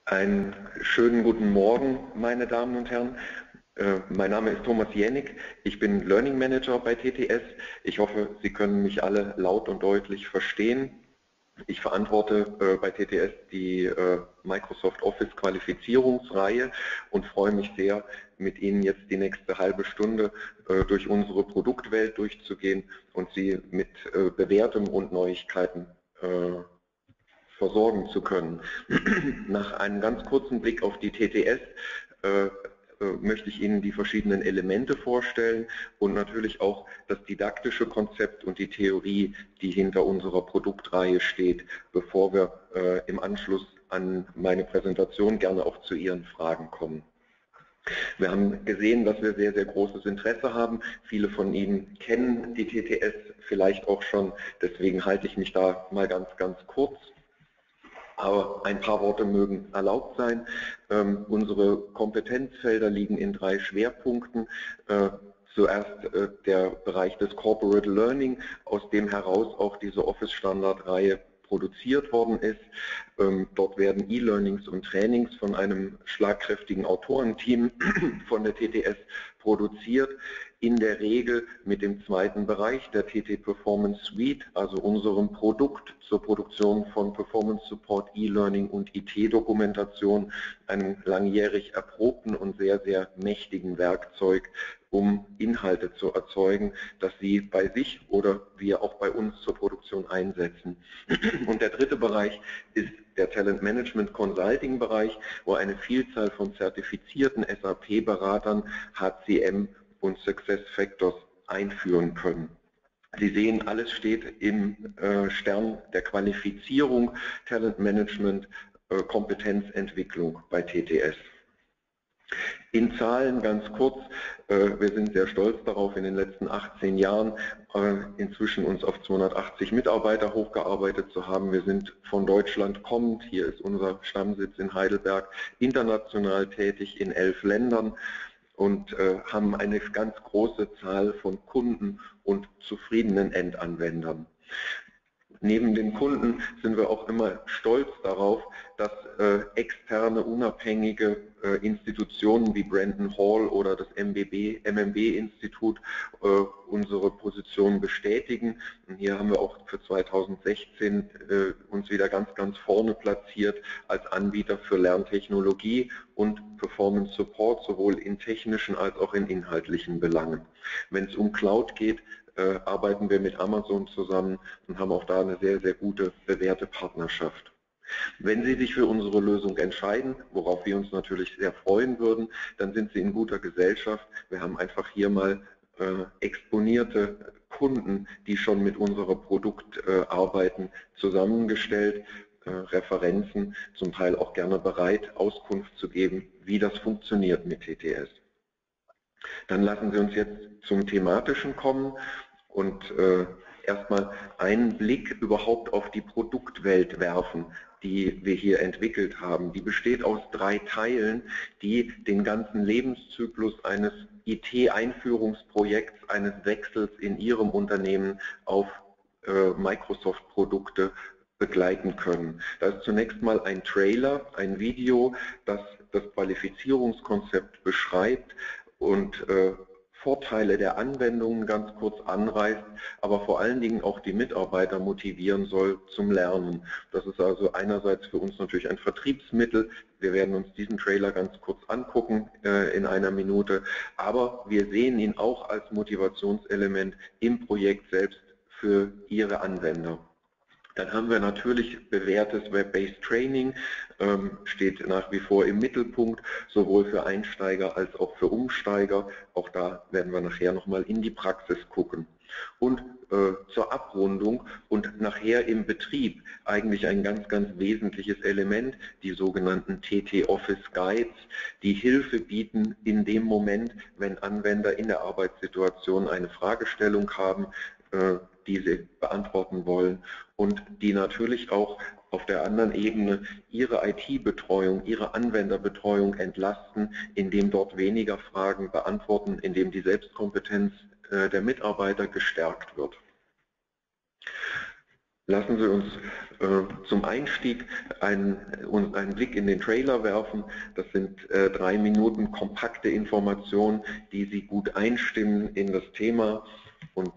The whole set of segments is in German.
Einen schönen guten Morgen, meine Damen und Herren. Mein Name ist Thomas Jänik. Ich bin Learning Manager bei TTS. Ich hoffe, Sie können mich alle laut und deutlich verstehen. Ich verantworte bei TTS die Microsoft Office Qualifizierungsreihe und freue mich sehr, mit Ihnen jetzt die nächste halbe Stunde durch unsere Produktwelt durchzugehen und Sie mit Bewährtem und Neuigkeiten versorgen zu können. Nach einem ganz kurzen Blick auf die TTS möchte ich Ihnen die verschiedenen Elemente vorstellen und natürlich auch das didaktische Konzept und die Theorie, die hinter unserer Produktreihe steht, bevor wir im Anschluss an meine Präsentation gerne auch zu Ihren Fragen kommen. Wir haben gesehen, dass wir sehr, sehr großes Interesse haben. Viele von Ihnen kennen die TTS vielleicht auch schon, deswegen halte ich mich da mal ganz kurz. Aber ein paar Worte mögen erlaubt sein. Unsere Kompetenzfelder liegen in 3 Schwerpunkten. Zuerst der Bereich des Corporate Learning, aus dem heraus auch diese Office-Standard-Reihe produziert worden ist. Dort werden E-Learnings und Trainings von einem schlagkräftigen Autorenteam von der TTS produziert, in der Regel mit dem zweiten Bereich der TT Performance Suite, also unserem Produkt zur Produktion von Performance Support, E-Learning und IT-Dokumentation, einem langjährig erprobten und sehr, sehr mächtigen Werkzeug, um Inhalte zu erzeugen, dass Sie bei sich oder wir auch bei uns zur Produktion einsetzen. Und der dritte Bereich ist der Talent Management Consulting Bereich, wo eine Vielzahl von zertifizierten SAP-Beratern HCM und SuccessFactors einführen können. Sie sehen, alles steht im Stern der Qualifizierung, Talent Management, Kompetenzentwicklung bei TTS. In Zahlen ganz kurz, wir sind sehr stolz darauf, in den letzten 18 Jahren inzwischen uns auf 280 Mitarbeiter hochgearbeitet zu haben. Wir sind von Deutschland kommend, hier ist unser Stammsitz in Heidelberg, international tätig in 11 Ländern und haben eine ganz große Zahl von Kunden und zufriedenen Endanwendern. Neben den Kunden sind wir auch immer stolz darauf, dass externe, unabhängige Institutionen wie Brandon Hall oder das MMB-Institut unsere Position bestätigen. Und hier haben wir auch für 2016 uns wieder ganz vorne platziert als Anbieter für Lerntechnologie und Performance Support, sowohl in technischen als auch in inhaltlichen Belangen. Wenn es um Cloud geht, arbeiten wir mit Amazon zusammen und haben auch da eine sehr, sehr gute, bewährte Partnerschaft. Wenn Sie sich für unsere Lösung entscheiden, worauf wir uns natürlich sehr freuen würden, dann sind Sie in guter Gesellschaft. Wir haben einfach hier mal exponierte Kunden, die schon mit unserem Produkt arbeiten, zusammengestellt, Referenzen, zum Teil auch gerne bereit, Auskunft zu geben, wie das funktioniert mit TTS. Dann lassen Sie uns jetzt zum Thematischen kommen und erstmal einen Blick überhaupt auf die Produktwelt werfen, die wir hier entwickelt haben. Die besteht aus 3 Teilen, die den ganzen Lebenszyklus eines IT-Einführungsprojekts, eines Wechsels in Ihrem Unternehmen auf Microsoft-Produkte begleiten können. Da ist zunächst mal ein Trailer, ein Video, das das Qualifizierungskonzept beschreibt und Vorteile der Anwendungen ganz kurz anreißt, aber vor allen Dingen auch die Mitarbeiter motivieren soll zum Lernen. Das ist also einerseits für uns natürlich ein Vertriebsmittel. Wir werden uns diesen Trailer ganz kurz angucken in einer Minute, aber wir sehen ihn auch als Motivationselement im Projekt selbst für Ihre Anwender. Dann haben wir natürlich bewährtes Web-Based Training, steht nach wie vor im Mittelpunkt, sowohl für Einsteiger als auch für Umsteiger. Auch da werden wir nachher nochmal in die Praxis gucken. Und zur Abrundung und nachher im Betrieb eigentlich ein ganz wesentliches Element, die sogenannten TT Office Guides, die Hilfe bieten in dem Moment, wenn Anwender in der Arbeitssituation eine Fragestellung haben, die sie beantworten wollen und die natürlich auch auf der anderen Ebene ihre IT-Betreuung, ihre Anwenderbetreuung entlasten, indem dort weniger Fragen beantworten, indem die Selbstkompetenz der Mitarbeiter gestärkt wird. Lassen Sie uns zum Einstieg einen Blick in den Trailer werfen. Das sind 3 Minuten kompakte Informationen, die Sie gut einstimmen in das Thema. Und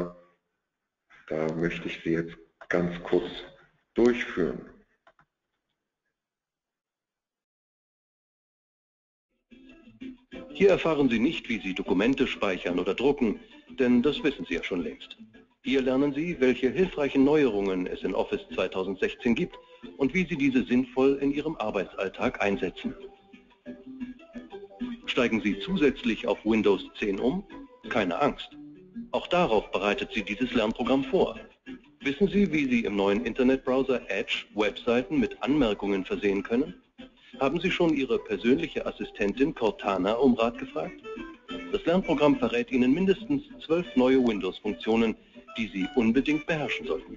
da möchte ich Sie jetzt ganz kurz durchführen. Hier erfahren Sie nicht, wie Sie Dokumente speichern oder drucken, denn das wissen Sie ja schon längst. Hier lernen Sie, welche hilfreichen Neuerungen es in Office 2016 gibt und wie Sie diese sinnvoll in Ihrem Arbeitsalltag einsetzen. Steigen Sie zusätzlich auf Windows 10 um? Keine Angst. Auch darauf bereitet Sie dieses Lernprogramm vor. Wissen Sie, wie Sie im neuen Internetbrowser Edge Webseiten mit Anmerkungen versehen können? Haben Sie schon Ihre persönliche Assistentin Cortana um Rat gefragt? Das Lernprogramm verrät Ihnen mindestens 12 neue Windows-Funktionen, die Sie unbedingt beherrschen sollten.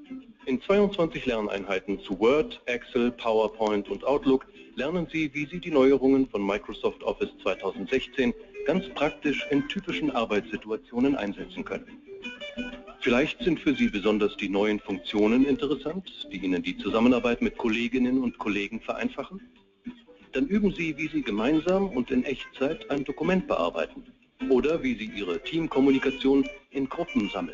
In 22 Lerneinheiten zu Word, Excel, PowerPoint und Outlook lernen Sie, wie Sie die Neuerungen von Microsoft Office 2016 ganz praktisch in typischen Arbeitssituationen einsetzen können. Vielleicht sind für Sie besonders die neuen Funktionen interessant, die Ihnen die Zusammenarbeit mit Kolleginnen und Kollegen vereinfachen. Dann üben Sie, wie Sie gemeinsam und in Echtzeit ein Dokument bearbeiten oder wie Sie Ihre Teamkommunikation in Gruppen sammeln.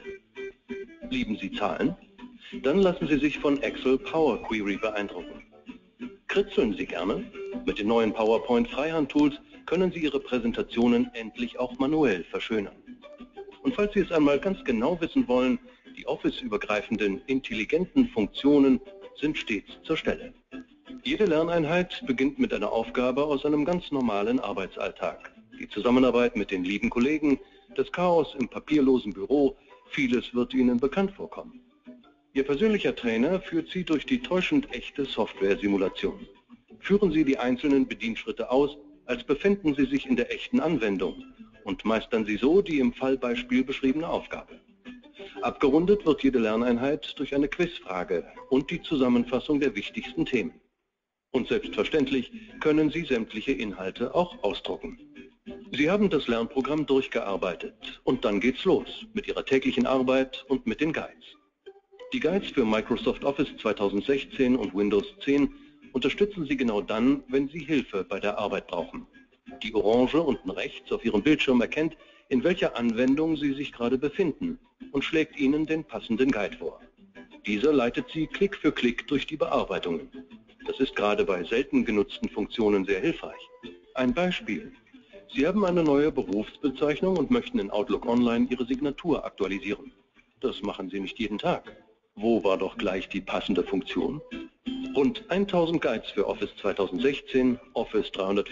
Lieben Sie Zahlen? Dann lassen Sie sich von Excel Power Query beeindrucken. Kritzeln Sie gerne? Mit den neuen PowerPoint Freihand-Tools können Sie Ihre Präsentationen endlich auch manuell verschönern. Und falls Sie es einmal ganz genau wissen wollen, die Office-übergreifenden intelligenten Funktionen sind stets zur Stelle. Jede Lerneinheit beginnt mit einer Aufgabe aus einem ganz normalen Arbeitsalltag. Die Zusammenarbeit mit den lieben Kollegen, das Chaos im papierlosen Büro, vieles wird Ihnen bekannt vorkommen. Ihr persönlicher Trainer führt Sie durch die täuschend echte Software-Simulation. Führen Sie die einzelnen Bedienschritte aus, als befänden Sie sich in der echten Anwendung und meistern Sie so die im Fallbeispiel beschriebene Aufgabe. Abgerundet wird jede Lerneinheit durch eine Quizfrage und die Zusammenfassung der wichtigsten Themen. Und selbstverständlich können Sie sämtliche Inhalte auch ausdrucken. Sie haben das Lernprogramm durchgearbeitet und dann geht's los mit Ihrer täglichen Arbeit und mit den Guides. Die Guides für Microsoft Office 2016 und Windows 10 unterstützen Sie genau dann, wenn Sie Hilfe bei der Arbeit brauchen. Die Orange unten rechts auf Ihrem Bildschirm erkennt, in welcher Anwendung Sie sich gerade befinden und schlägt Ihnen den passenden Guide vor. Dieser leitet Sie Klick für Klick durch die Bearbeitungen. Das ist gerade bei selten genutzten Funktionen sehr hilfreich. Ein Beispiel. Sie haben eine neue Berufsbezeichnung und möchten in Outlook Online Ihre Signatur aktualisieren. Das machen Sie nicht jeden Tag. Wo war doch gleich die passende Funktion? Rund 1000 Guides für Office 2016, Office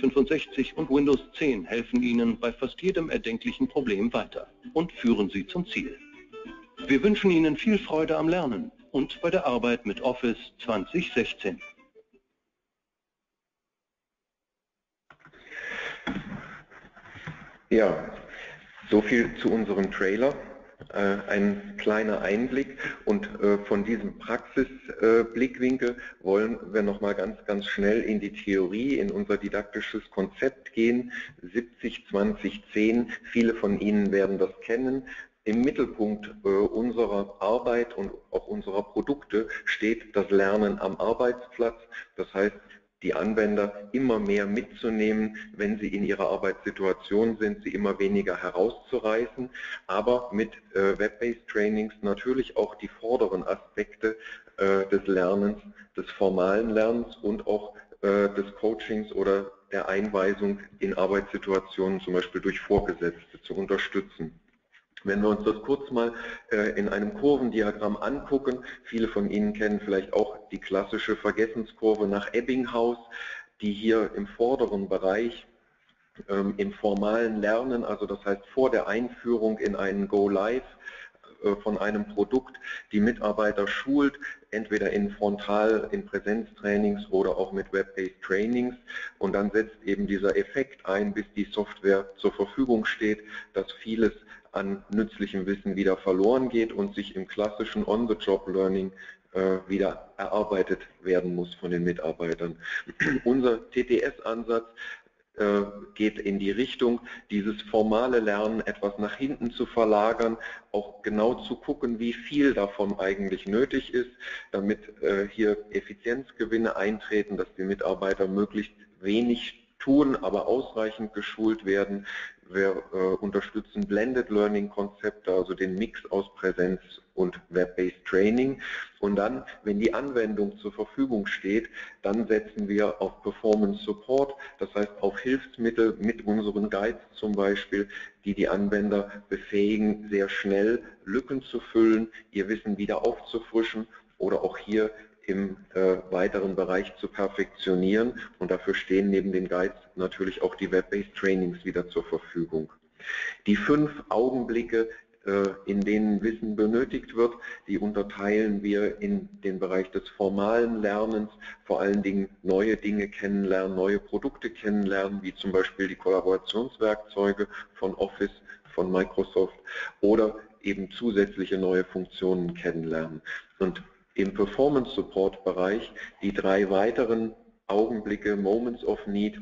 365 und Windows 10 helfen Ihnen bei fast jedem erdenklichen Problem weiter und führen Sie zum Ziel. Wir wünschen Ihnen viel Freude am Lernen und bei der Arbeit mit Office 2016. Ja, so viel zu unserem Trailer. Ein kleiner Einblick und von diesem Praxisblickwinkel wollen wir nochmal ganz schnell in die Theorie, in unser didaktisches Konzept gehen, 70-20-10, viele von Ihnen werden das kennen. Im Mittelpunkt unserer Arbeit und auch unserer Produkte steht das Lernen am Arbeitsplatz, das heißt, die Anwender immer mehr mitzunehmen, wenn sie in ihrer Arbeitssituation sind, sie immer weniger herauszureißen, aber mit Web-based Trainings natürlich auch die vorderen Aspekte des Lernens, des formalen Lernens und auch des Coachings oder der Einweisung in Arbeitssituationen, zum Beispiel durch Vorgesetzte, zu unterstützen. Wenn wir uns das kurz mal in einem Kurvendiagramm angucken, viele von Ihnen kennen vielleicht auch die klassische Vergessenskurve nach Ebbinghaus, die hier im vorderen Bereich im formalen Lernen, also das heißt vor der Einführung in einen Go-Live von einem Produkt, die Mitarbeiter schult, entweder in Frontal-, in Präsenztrainings oder auch mit Web-based Trainings, und dann setzt eben dieser Effekt ein, bis die Software zur Verfügung steht, dass vieles an nützlichem Wissen wieder verloren geht und sich im klassischen On-the-Job-Learning wieder erarbeitet werden muss von den Mitarbeitern. Unser TTS-Ansatz geht in die Richtung, dieses formale Lernen etwas nach hinten zu verlagern, auch genau zu gucken, wie viel davon eigentlich nötig ist, damit hier Effizienzgewinne eintreten, dass die Mitarbeiter möglichst wenig tun, aber ausreichend geschult werden. Wir unterstützen Blended Learning Konzepte, also den Mix aus Präsenz und Web-Based Training. Und dann, wenn die Anwendung zur Verfügung steht, dann setzen wir auf Performance Support, das heißt auf Hilfsmittel mit unseren Guides zum Beispiel, die die Anwender befähigen, sehr schnell Lücken zu füllen, ihr Wissen wieder aufzufrischen oder auch hier im weiteren Bereich zu perfektionieren, und dafür stehen neben den Guides natürlich auch die Web-Based Trainings wieder zur Verfügung. Die 5 Augenblicke, in denen Wissen benötigt wird, die unterteilen wir in den Bereich des formalen Lernens, vor allen Dingen neue Dinge kennenlernen, neue Produkte kennenlernen, wie zum Beispiel die Kollaborationswerkzeuge von Office, von Microsoft, oder eben zusätzliche neue Funktionen kennenlernen. Und im Performance Support Bereich die 3 weiteren Augenblicke, Moments of Need,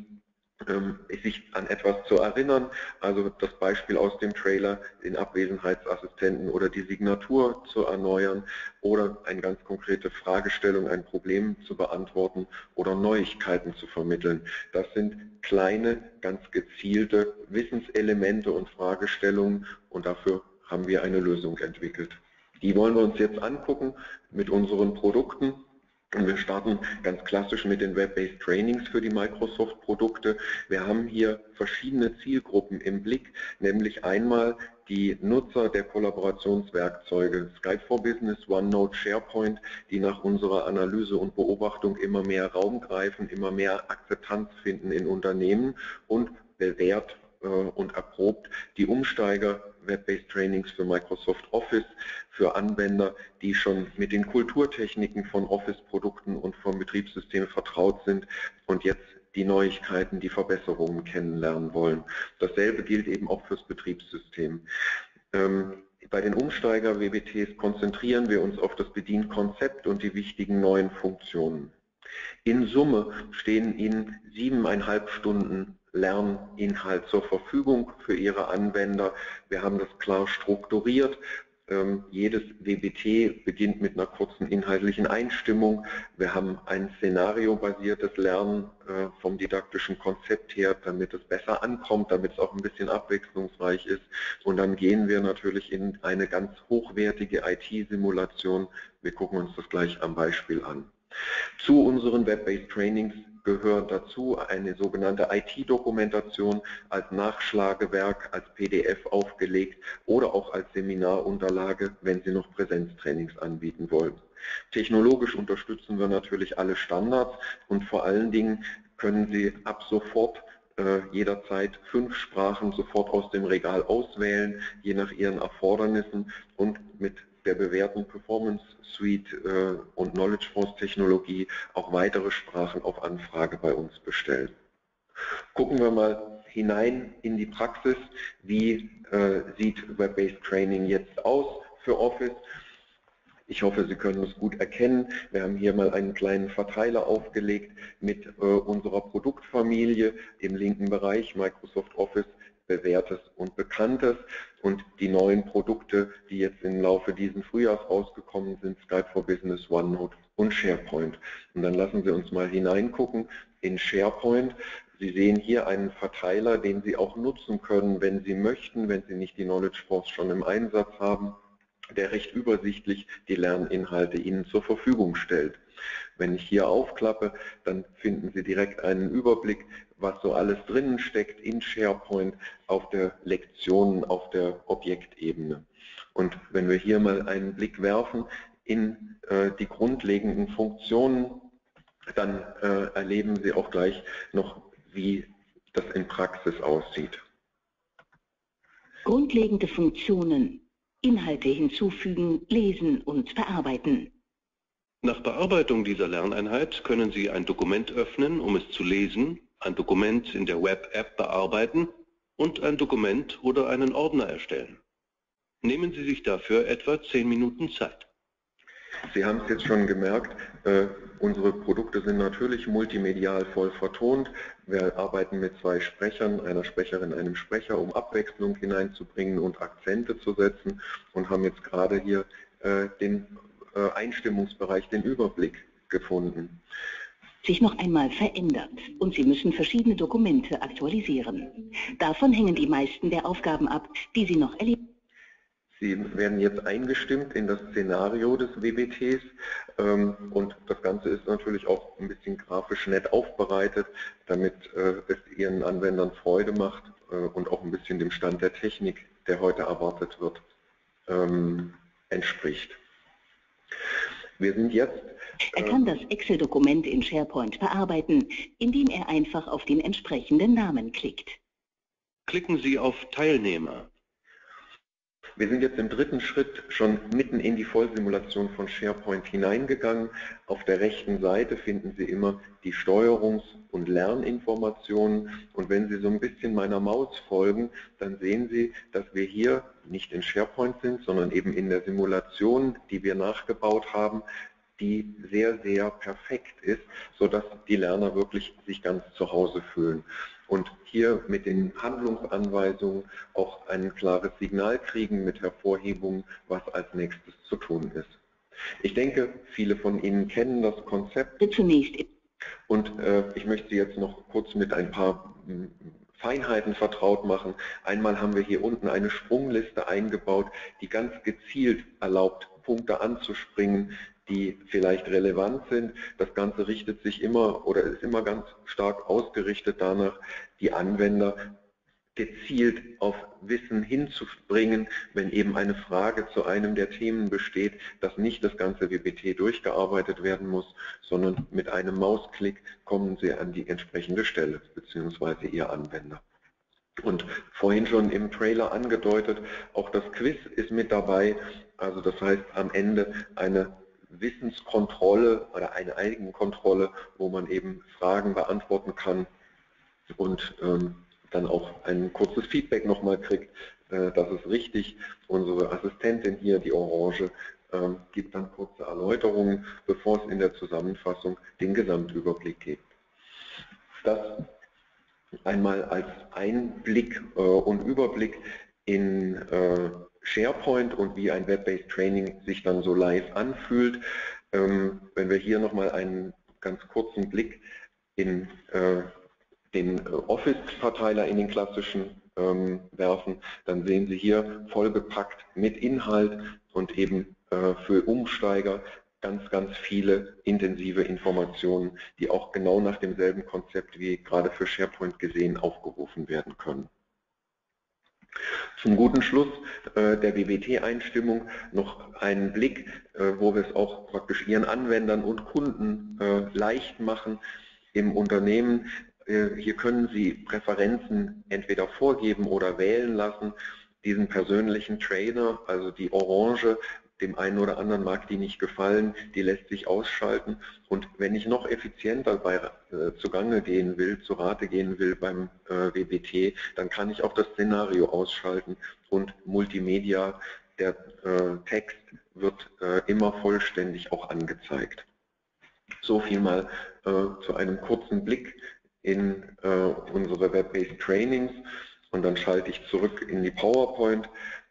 sich an etwas zu erinnern, also das Beispiel aus dem Trailer, den Abwesenheitsassistenten oder die Signatur zu erneuern oder eine ganz konkrete Fragestellung, ein Problem zu beantworten oder Neuigkeiten zu vermitteln. Das sind kleine, ganz gezielte Wissenselemente und Fragestellungen, und dafür haben wir eine Lösung entwickelt. Die wollen wir uns jetzt angucken mit unseren Produkten. Und wir starten ganz klassisch mit den Web-Based Trainings für die Microsoft-Produkte. Wir haben hier verschiedene Zielgruppen im Blick, nämlich einmal die Nutzer der Kollaborationswerkzeuge Skype for Business, OneNote, SharePoint, die nach unserer Analyse und Beobachtung immer mehr Raum greifen, immer mehr Akzeptanz finden in Unternehmen und bewährt und erprobt die Umsteiger Web-Based Trainings für Microsoft Office, für Anwender, die schon mit den Kulturtechniken von Office-Produkten und vom Betriebssystem vertraut sind und jetzt die Neuigkeiten, die Verbesserungen kennenlernen wollen. Dasselbe gilt eben auch fürs Betriebssystem. Bei den Umsteiger-WBTs konzentrieren wir uns auf das Bedienkonzept und die wichtigen neuen Funktionen. In Summe stehen Ihnen 7,5 Stunden Lerninhalt zur Verfügung für Ihre Anwender. Wir haben das klar strukturiert. Jedes WBT beginnt mit einer kurzen inhaltlichen Einstimmung. Wir haben ein szenariobasiertes Lernen vom didaktischen Konzept her, damit es besser ankommt, damit es auch ein bisschen abwechslungsreich ist. Und dann gehen wir natürlich in eine ganz hochwertige IT-Simulation. Wir gucken uns das gleich am Beispiel an. Zu unseren Web-Based Trainings gehört dazu eine sogenannte IT-Dokumentation als Nachschlagewerk, als PDF aufgelegt oder auch als Seminarunterlage, wenn Sie noch Präsenztrainings anbieten wollen. Technologisch unterstützen wir natürlich alle Standards und vor allen Dingen können Sie ab sofort jederzeit 5 Sprachen sofort aus dem Regal auswählen, je nach Ihren Erfordernissen, und mit der bewährten Performance Suite und Knowledge Force Technologie auch weitere Sprachen auf Anfrage bei uns bestellen. Gucken wir mal hinein in die Praxis. Wie sieht Web-Based Training jetzt aus für Office? Ich hoffe, Sie können es gut erkennen. Wir haben hier mal einen kleinen Verteiler aufgelegt mit unserer Produktfamilie im linken Bereich, Microsoft Office, Bewährtes und Bekanntes, und die neuen Produkte, die jetzt im Laufe dieses Frühjahrs rausgekommen sind, Skype for Business, OneNote und SharePoint. Und dann lassen Sie uns mal hineingucken in SharePoint. Sie sehen hier einen Verteiler, den Sie auch nutzen können, wenn Sie möchten, wenn Sie nicht die Knowledge Force schon im Einsatz haben, der recht übersichtlich die Lerninhalte Ihnen zur Verfügung stellt. Wenn ich hier aufklappe, dann finden Sie direkt einen Überblick, was so alles drinnen steckt in SharePoint auf der Lektionen, auf der Objektebene. Und wenn wir hier mal einen Blick werfen in die grundlegenden Funktionen, dann erleben Sie auch gleich noch, wie das in Praxis aussieht. Grundlegende Funktionen: Inhalte hinzufügen, lesen und bearbeiten. Nach Bearbeitung dieser Lerneinheit können Sie ein Dokument öffnen, um es zu lesen, ein Dokument in der Web-App bearbeiten und ein Dokument oder einen Ordner erstellen. Nehmen Sie sich dafür etwa 10 Minuten Zeit. Sie haben es jetzt schon gemerkt, unsere Produkte sind natürlich multimedial voll vertont. Wir arbeiten mit 2 Sprechern, einer Sprecherin, einem Sprecher, um Abwechslung hineinzubringen und Akzente zu setzen und haben jetzt gerade hier den Einstimmungsbereich, den Überblick gefunden. Sich noch einmal verändert und Sie müssen verschiedene Dokumente aktualisieren. Davon hängen die meisten der Aufgaben ab, die Sie noch erleben. Sie werden jetzt eingestimmt in das Szenario des WBTs und das Ganze ist natürlich auch ein bisschen grafisch nett aufbereitet, damit es Ihren Anwendern Freude macht und auch ein bisschen dem Stand der Technik, der heute erwartet wird, entspricht. Wir sind jetzt... Er kann das Excel-Dokument in SharePoint bearbeiten, indem er einfach auf den entsprechenden Namen klickt. Klicken Sie auf Teilnehmer. Wir sind jetzt im 3. Schritt schon mitten in die Vollsimulation von SharePoint hineingegangen. Auf der rechten Seite finden Sie immer die Steuerungs- und Lerninformationen. Und wenn Sie so ein bisschen meiner Maus folgen, dann sehen Sie, dass wir hier nicht in SharePoint sind, sondern eben in der Simulation, die wir nachgebaut haben, die sehr, sehr perfekt ist, sodass die Lerner wirklich sich ganz zu Hause fühlen. Und hier mit den Handlungsanweisungen auch ein klares Signal kriegen mit Hervorhebungen, was als nächstes zu tun ist. Ich denke, viele von Ihnen kennen das Konzept Zunächst. Und ich möchte Sie jetzt noch kurz mit ein paar Feinheiten vertraut machen. Einmal haben wir hier unten eine Sprungliste eingebaut, die ganz gezielt erlaubt, Punkte anzuspringen, die vielleicht relevant sind. Das Ganze richtet sich immer oder ist immer ganz stark ausgerichtet danach, die Anwender gezielt auf Wissen hinzubringen, wenn eben eine Frage zu einem der Themen besteht, dass nicht das ganze WBT durchgearbeitet werden muss, sondern mit einem Mausklick kommen Sie an die entsprechende Stelle, beziehungsweise Ihr Anwender. Und vorhin schon im Trailer angedeutet, auch das Quiz ist mit dabei, also das heißt am Ende eine Wissenskontrolle oder eine Eigenkontrolle, wo man eben Fragen beantworten kann und dann auch ein kurzes Feedback nochmal kriegt, das ist richtig. Unsere Assistentin hier, die Orange, gibt dann kurze Erläuterungen, bevor es in der Zusammenfassung den Gesamtüberblick gibt. Das einmal als Einblick und Überblick in SharePoint und wie ein Web-Based Training sich dann so live anfühlt. Wenn wir hier nochmal einen ganz kurzen Blick in den Office-Verteiler in den klassischen werfen, dann sehen Sie hier vollgepackt mit Inhalt und eben für Umsteiger ganz viele intensive Informationen, die auch genau nach demselben Konzept wie gerade für SharePoint gesehen aufgerufen werden können. Zum guten Schluss der WBT-Einstimmung noch einen Blick, wo wir es auch praktisch Ihren Anwendern und Kunden leicht machen im Unternehmen. Hier können Sie Präferenzen entweder vorgeben oder wählen lassen. Diesen persönlichen Trainer, also die Orange, dem einen oder anderen mag die nicht gefallen, die lässt sich ausschalten. Und wenn ich noch effizienter zugange gehen will, zu Rate gehen will beim WBT, dann kann ich auch das Szenario ausschalten und Multimedia, der Text wird immer vollständig auch angezeigt. So viel mal zu einem kurzen Blick in unsere Web-Based Trainings und dann schalte ich zurück in die PowerPoint.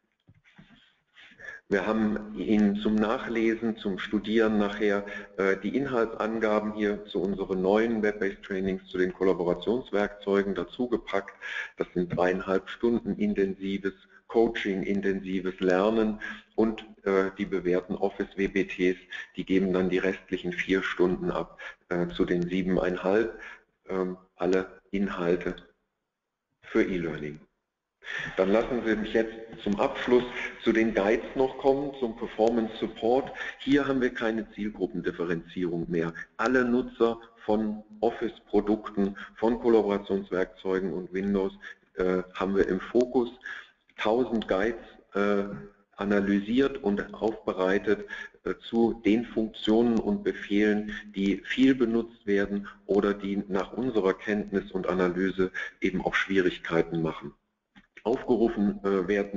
Wir haben Ihnen zum Nachlesen, zum Studieren nachher die Inhaltsangaben hier zu unseren neuen Web-Based Trainings, zu den Kollaborationswerkzeugen dazugepackt. Das sind 3,5 Stunden intensives Coaching, intensives Lernen und die bewährten Office WBTs, die geben dann die restlichen 4 Stunden ab zu den 7,5, alle Inhalte für E-Learning. Dann lassen Sie mich jetzt zum Abschluss zu den Guides noch kommen, zum Performance Support. Hier haben wir keine Zielgruppendifferenzierung mehr. Alle Nutzer von Office-Produkten, von Kollaborationswerkzeugen und Windows haben wir im Fokus. 1000 Guides analysiert und aufbereitet zu den Funktionen und Befehlen, die viel benutzt werden oder die nach unserer Kenntnis und Analyse eben auch Schwierigkeiten machen. Aufgerufen werden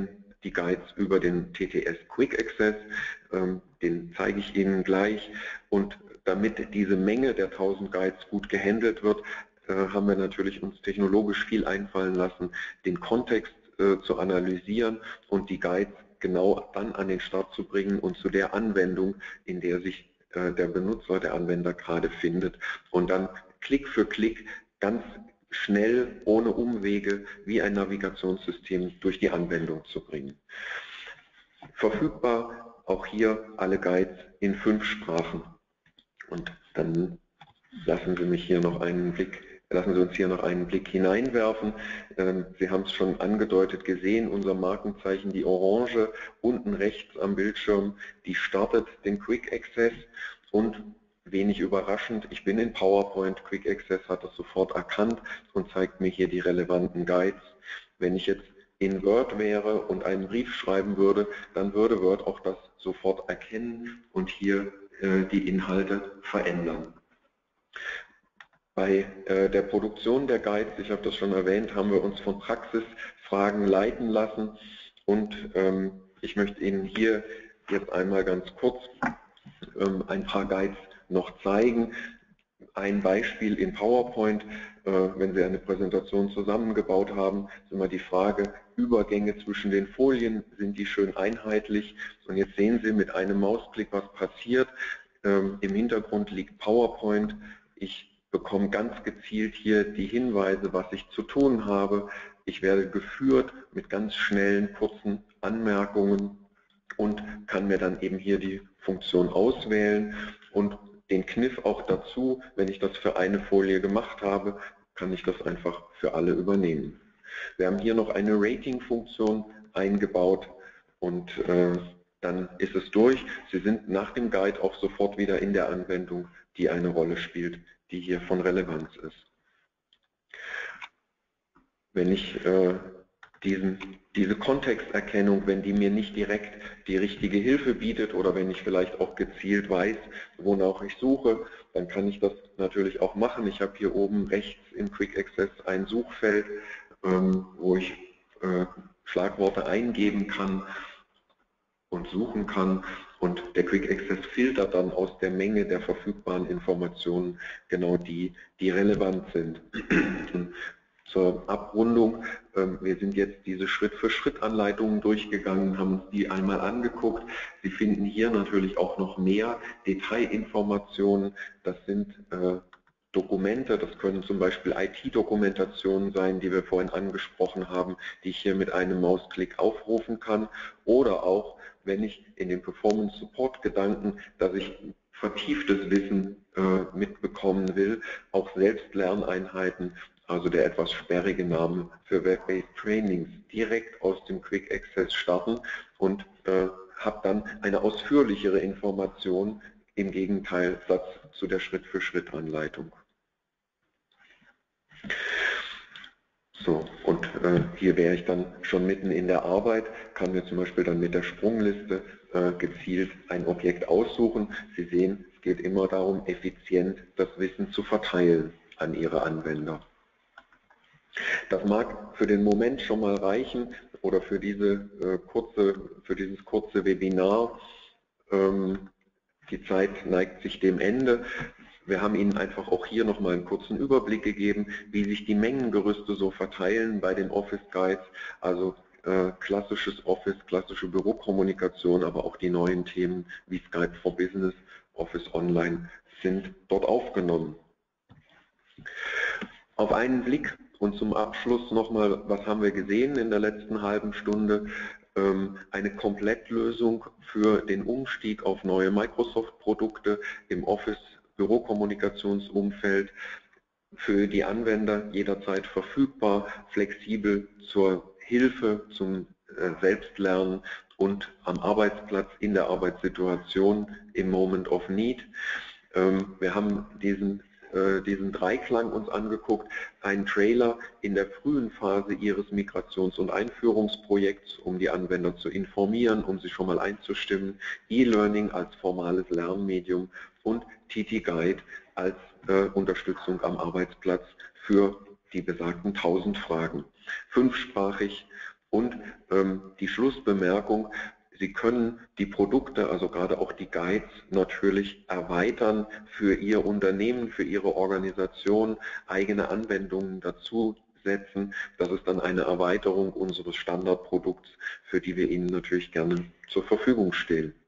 die Guides über den TTS Quick Access, den zeige ich Ihnen gleich. Und damit diese Menge der 1000 Guides gut gehandelt wird, haben wir natürlich uns technologisch viel einfallen lassen, den Kontext zu analysieren und die Guides genau dann an den Start zu bringen und zu der Anwendung, in der sich der Benutzer, der Anwender gerade findet, und dann Klick für Klick ganz schnell, ohne Umwege, wie ein Navigationssystem durch die Anwendung zu bringen. Verfügbar auch hier alle Guides in 5 Sprachen. Und dann lassen Sie uns hier noch einen Blick hineinwerfen. Sie haben es schon angedeutet gesehen, unser Markenzeichen, die Orange, unten rechts am Bildschirm, die startet den Quick Access und wenig überraschend, ich bin in PowerPoint, Quick Access hat das sofort erkannt und zeigt mir hier die relevanten Guides. Wenn ich jetzt in Word wäre und einen Brief schreiben würde, dann würde Word auch das sofort erkennen und hier die Inhalte verändern. Bei der Produktion der Guides, ich habe das schon erwähnt, haben wir uns von Praxisfragen leiten lassen und ich möchte Ihnen hier jetzt einmal ganz kurz ein paar Guides noch zeigen. Ein Beispiel in PowerPoint, wenn Sie eine Präsentation zusammengebaut haben, ist immer die Frage, Übergänge zwischen den Folien, sind die schön einheitlich? Und jetzt sehen Sie mit einem Mausklick, was passiert. Im Hintergrund liegt PowerPoint. Ich bekomme ganz gezielt hier die Hinweise, was ich zu tun habe. Ich werde geführt mit ganz schnellen, kurzen Anmerkungen und kann mir dann eben hier die Funktion auswählen und den Kniff auch dazu, wenn ich das für eine Folie gemacht habe, kann ich das einfach für alle übernehmen. Wir haben hier noch eine Rating-Funktion eingebaut und dann ist es durch. Sie sind nach dem Guide auch sofort wieder in der Anwendung, die eine Rolle spielt, die hier von Relevanz ist. Wenn ich diese Kontexterkennung, wenn die mir nicht direkt die richtige Hilfe bietet oder wenn ich vielleicht auch gezielt weiß, wonach ich suche, dann kann ich das natürlich auch machen. Ich habe hier oben rechts im Quick Access ein Suchfeld, wo ich Schlagworte eingeben kann und suchen kann und der Quick Access filtert dann aus der Menge der verfügbaren Informationen genau die, die relevant sind. Zur Abrundung, wir sind jetzt diese Schritt-für-Schritt-Anleitungen durchgegangen, haben uns die einmal angeguckt. Sie finden hier natürlich auch noch mehr Detailinformationen. Das sind Dokumente, das können zum Beispiel IT-Dokumentationen sein, die wir vorhin angesprochen haben, die ich hier mit einem Mausklick aufrufen kann. Oder auch, wenn ich in den Performance-Support-Gedanken, dass ich vertieftes Wissen mitbekommen will, auch Selbstlerneinheiten, also der etwas sperrige Name für Web-Based Trainings, direkt aus dem Quick Access starten und habe dann eine ausführlichere Information im Gegenteielsatz zu der Schritt-für-Schritt-Anleitung. So, und hier wäre ich dann schon mitten in der Arbeit, kann mir zum Beispiel dann mit der Sprungliste gezielt ein Objekt aussuchen. Sie sehen, es geht immer darum, effizient das Wissen zu verteilen an Ihre Anwender. Das mag für den Moment schon mal reichen oder für dieses kurze Webinar. Die Zeit neigt sich dem Ende. Wir haben Ihnen einfach auch hier nochmal einen kurzen Überblick gegeben, wie sich die Mengengerüste so verteilen bei den Office Guides, also klassisches Office, klassische Bürokommunikation, aber auch die neuen Themen wie Skype for Business, Office Online sind dort aufgenommen. Auf einen Blick und zum Abschluss nochmal, was haben wir gesehen in der letzten halben Stunde? Eine Komplettlösung für den Umstieg auf neue Microsoft-Produkte im Office-Bürokommunikationsumfeld, für die Anwender jederzeit verfügbar, flexibel zur Hilfe, zum Selbstlernen und am Arbeitsplatz, in der Arbeitssituation, im Moment of Need. Wir haben diesen Dreiklang uns angeguckt, einen Trailer in der frühen Phase Ihres Migrations- und Einführungsprojekts, um die Anwender zu informieren, um sie schon mal einzustimmen, E-Learning als formales Lernmedium und TT Guide als Unterstützung am Arbeitsplatz für die besagten 1000 Fragen. 5-sprachig Und die Schlussbemerkung: Sie können die Produkte, also gerade auch die Guides, natürlich erweitern für Ihr Unternehmen, für Ihre Organisation, eigene Anwendungen dazu setzen. Das ist dann eine Erweiterung unseres Standardprodukts, für die wir Ihnen natürlich gerne zur Verfügung stellen.